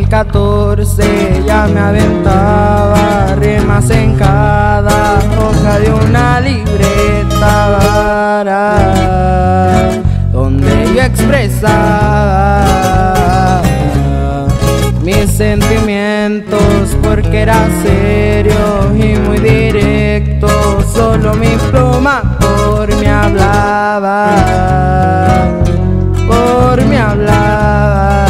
2014 ya me aventaba rimas en cada hoja de una libreta donde yo expresaba mis sentimientos, porque era serio y muy directo. Solo mi pluma por mí hablaba, por mí hablaba.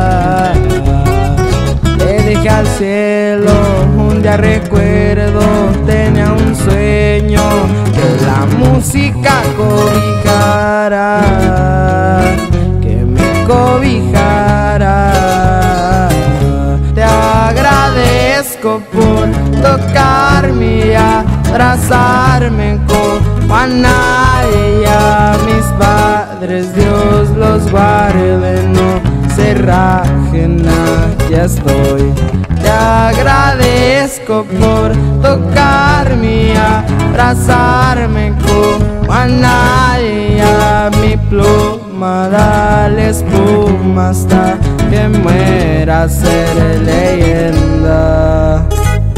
Le dije al cielo, un día recuerdo, tenía un sueño, que la música cobijara, que me cobijara. Te agradezco por tocarme y abrazarme como a nadie, y a mis padres Dios los guarde, no se rajen, aquí estoy. Te agradezco por tocarme y abrazarme como a nadie, y a mi pluma dale espuma hasta que muera, seré leyenda.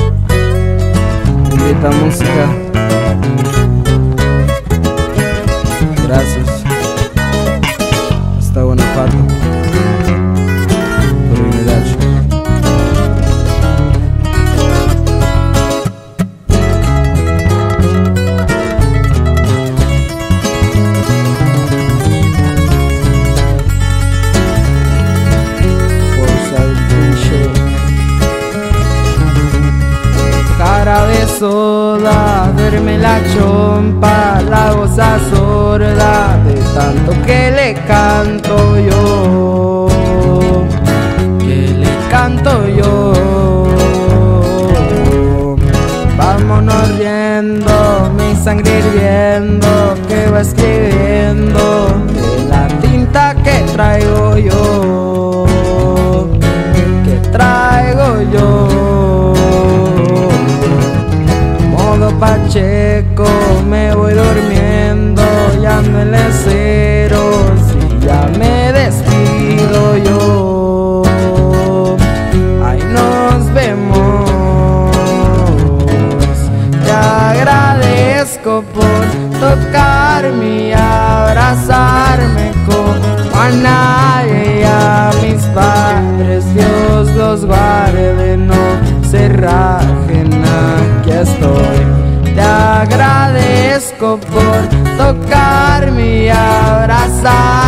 Bendita música. Gracias. Hasta Guanajuato. Por unidad. Jarabe soda, verme la chompa, la goza sorda de tanto que le canto yo, que le canto yo. Vámonos riendo, mi sangre hirviendo, que va escribiendo de la tinta que traigo yo, que traigo yo. Pacheco, me voy durmiendo, ya no el cero, si ya me despido yo. Ahí nos vemos. Te agradezco por tocarme y abrazarme como a nadie, y a mis padres Dios los guarde, no se rajen, aquí estoy. Te agradezco por tocarme y abrazarme